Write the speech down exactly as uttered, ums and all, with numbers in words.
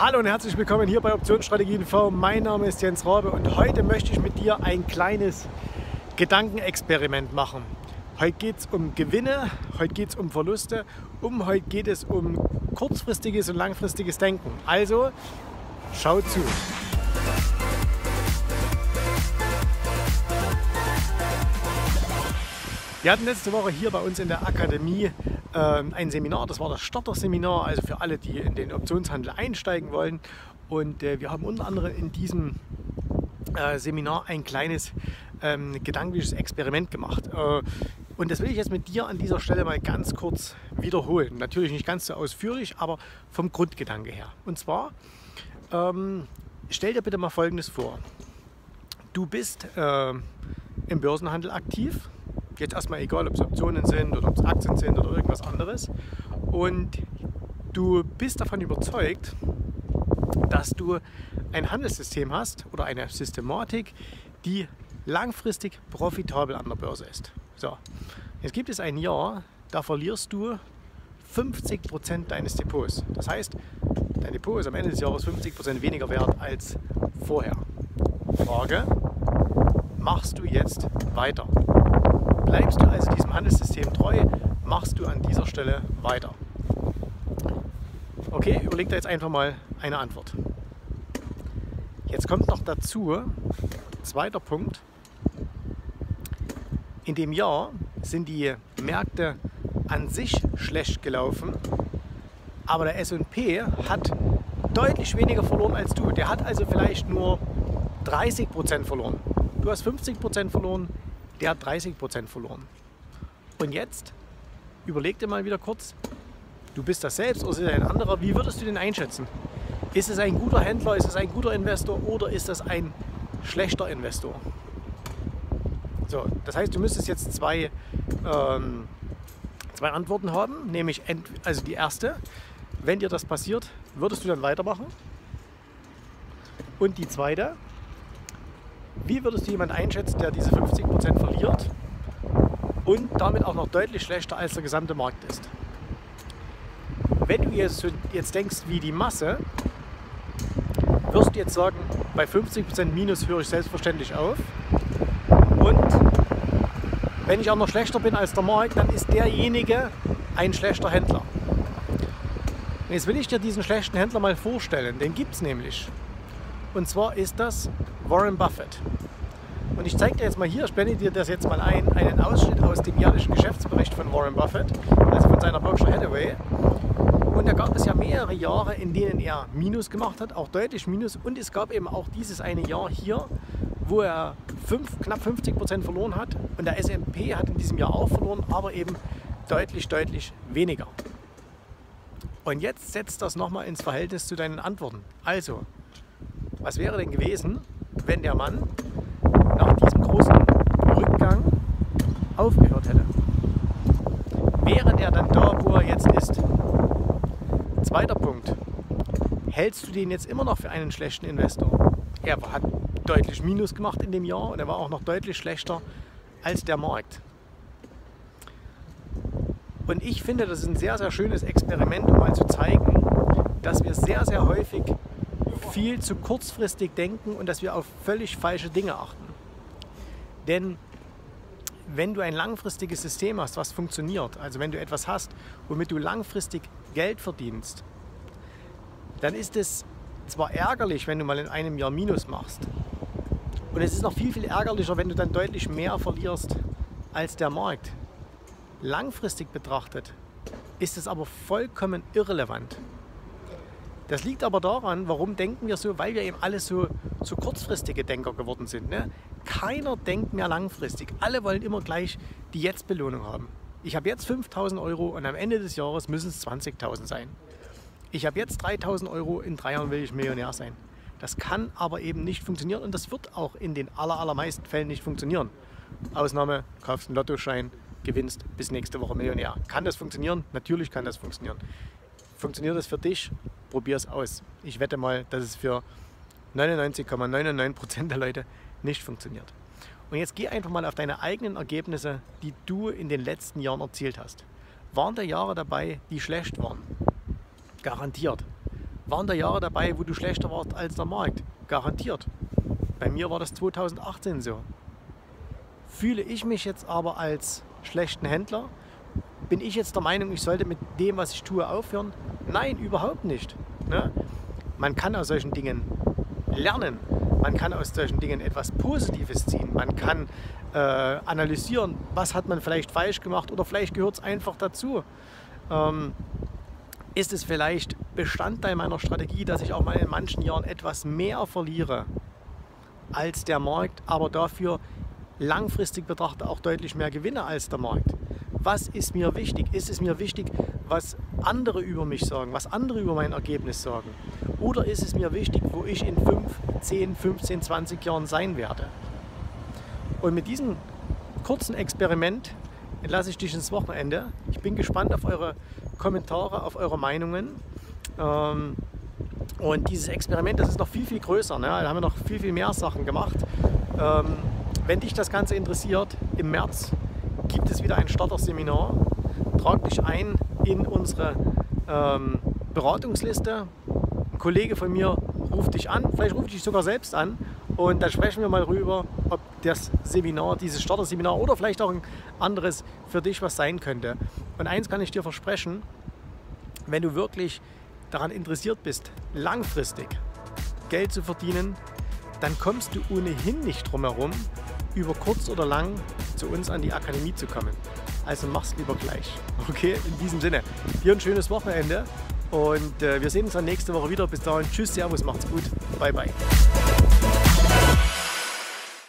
Hallo und herzlich willkommen hier bei Optionsstrategien T V. Mein Name ist Jens Rabe und heute möchte ich mit dir ein kleines Gedankenexperiment machen. Heute geht es um Gewinne, heute geht es um Verluste, um heute geht es um kurzfristiges und langfristiges Denken. Also schau zu. Wir hatten letzte Woche hier bei uns in der Akademie äh, ein Seminar, das war das Starter-Seminar, also für alle, die in den Optionshandel einsteigen wollen. Und äh, wir haben unter anderem in diesem äh, Seminar ein kleines ähm, gedankliches Experiment gemacht. Äh, und das will ich jetzt mit dir an dieser Stelle mal ganz kurz wiederholen. Natürlich nicht ganz so ausführlich, aber vom Grundgedanke her. Und zwar, ähm, stell dir bitte mal Folgendes vor. Du bist äh, im Börsenhandel aktiv. Jetzt erstmal egal, ob es Optionen sind oder ob es Aktien sind oder irgendwas anderes. Und du bist davon überzeugt, dass du ein Handelssystem hast oder eine Systematik, die langfristig profitabel an der Börse ist. So, jetzt gibt es ein Jahr, da verlierst du fünfzig Prozent deines Depots. Das heißt, dein Depot ist am Ende des Jahres fünfzig Prozent weniger wert als vorher. Frage: Machst du jetzt weiter? Bleibst du also diesem Handelssystem treu, machst du an dieser Stelle weiter? Okay, überleg dir jetzt einfach mal eine Antwort. Jetzt kommt noch dazu, zweiter Punkt, in dem Jahr sind die Märkte an sich schlecht gelaufen, aber der S und P hat deutlich weniger verloren als du. Der hat also vielleicht nur dreißig Prozent verloren. Du hast fünfzig Prozent verloren, der hat dreißig Prozent verloren. Und jetzt überleg dir mal wieder kurz, du bist das selbst oder ist es ein anderer, wie würdest du den einschätzen? Ist es ein guter Händler, ist es ein guter Investor oder ist es ein schlechter Investor? So, das heißt, du müsstest jetzt zwei, ähm, zwei Antworten haben, nämlich ent, also die erste, wenn dir das passiert, würdest du dann weitermachen? Und die zweite, wie würdest du jemanden einschätzen, der diese fünfzig Prozent verliert und damit auch noch deutlich schlechter als der gesamte Markt ist? Wenn du jetzt, jetzt denkst wie die Masse, wirst du jetzt sagen, bei fünfzig Prozent Minus höre ich selbstverständlich auf. Und wenn ich auch noch schlechter bin als der Markt, dann ist derjenige ein schlechter Händler. Und jetzt will ich dir diesen schlechten Händler mal vorstellen, den gibt es nämlich. Und zwar ist das Warren Buffett. Und ich zeige dir jetzt mal hier, ich blende dir das jetzt mal ein, einen Ausschnitt aus dem jährlichen Geschäftsbericht von Warren Buffett, also von seiner Berkshire Hathaway. Und da gab es ja mehrere Jahre, in denen er Minus gemacht hat, auch deutlich Minus. Und es gab eben auch dieses eine Jahr hier, wo er fünf, knapp fünfzig Prozent verloren hat. Und der S und P hat in diesem Jahr auch verloren, aber eben deutlich, deutlich weniger. Und jetzt setzt das nochmal ins Verhältnis zu deinen Antworten. Also, was wäre denn gewesen, wenn der Mann nach diesem großen Rückgang aufgehört hätte? Wäre der dann da, wo er jetzt ist? Zweiter Punkt. Hältst du den jetzt immer noch für einen schlechten Investor? Er hat deutlich Minus gemacht in dem Jahr und er war auch noch deutlich schlechter als der Markt. Und ich finde, das ist ein sehr, sehr schönes Experiment, um mal zu zeigen, dass wir sehr, sehr häufig viel zu kurzfristig denken und dass wir auf völlig falsche Dinge achten. Denn wenn du ein langfristiges System hast, was funktioniert, also wenn du etwas hast, womit du langfristig Geld verdienst, dann ist es zwar ärgerlich, wenn du mal in einem Jahr Minus machst. Und es ist noch viel, viel ärgerlicher, wenn du dann deutlich mehr verlierst als der Markt. Langfristig betrachtet ist es aber vollkommen irrelevant. Das liegt aber daran, warum denken wir so, weil wir eben alle so, so kurzfristige Denker geworden sind. Ne? Keiner denkt mehr langfristig. Alle wollen immer gleich die Jetzt-Belohnung haben. Ich habe jetzt fünftausend Euro und am Ende des Jahres müssen es zwanzigtausend sein. Ich habe jetzt dreitausend Euro, in drei Jahren will ich Millionär sein. Das kann aber eben nicht funktionieren und das wird auch in den aller, allermeisten Fällen nicht funktionieren. Ausnahme, kaufst einen Lottoschein, gewinnst bis nächste Woche Millionär. Kann das funktionieren? Natürlich kann das funktionieren. Funktioniert das für dich? Probier es aus. Ich wette mal, dass es für neunundneunzig Komma neunundneunzig Prozent der Leute nicht funktioniert. Und jetzt geh einfach mal auf deine eigenen Ergebnisse, die du in den letzten Jahren erzielt hast. Waren da Jahre dabei, die schlecht waren? Garantiert. Waren da Jahre dabei, wo du schlechter warst als der Markt? Garantiert. Bei mir war das zweitausendachtzehn so. Fühle ich mich jetzt aber als schlechten Händler? Bin ich jetzt der Meinung, ich sollte mit dem, was ich tue, aufhören? Nein, überhaupt nicht. Ne? Man kann aus solchen Dingen lernen. Man kann aus solchen Dingen etwas Positives ziehen. Man kann äh, analysieren, was hat man vielleicht falsch gemacht oder vielleicht gehört es einfach dazu. Ähm, ist es vielleicht Bestandteil meiner Strategie, dass ich auch mal in manchen Jahren etwas mehr verliere als der Markt, aber dafür langfristig betrachtet auch deutlich mehr gewinne als der Markt? Was ist mir wichtig? Ist es mir wichtig, was andere über mich sagen, was andere über mein Ergebnis sagen? Oder ist es mir wichtig, wo ich in fünf, zehn, fünfzehn, zwanzig Jahren sein werde? Und mit diesem kurzen Experiment entlasse ich dich ins Wochenende. Ich bin gespannt auf eure Kommentare, auf eure Meinungen. Und dieses Experiment, das ist noch viel, viel größer. Ne? Da haben wir noch viel, viel mehr Sachen gemacht. Wenn dich das Ganze interessiert, im März gibt es wieder ein Starter-Seminar. Trag dich ein in unsere ähm, Beratungsliste. Ein Kollege von mir ruft dich an, vielleicht ruft dich sogar selbst an und dann sprechen wir mal rüber, ob das Seminar, dieses Starter-Seminar oder vielleicht auch ein anderes für dich was sein könnte. Und eins kann ich dir versprechen, wenn du wirklich daran interessiert bist, langfristig Geld zu verdienen, dann kommst du ohnehin nicht drum herum, über kurz oder lang zu uns an die Akademie zu kommen. Also mach's lieber gleich. Okay, in diesem Sinne, dir ein schönes Wochenende und äh, wir sehen uns dann nächste Woche wieder. Bis dahin, tschüss, servus, macht's gut, bye bye.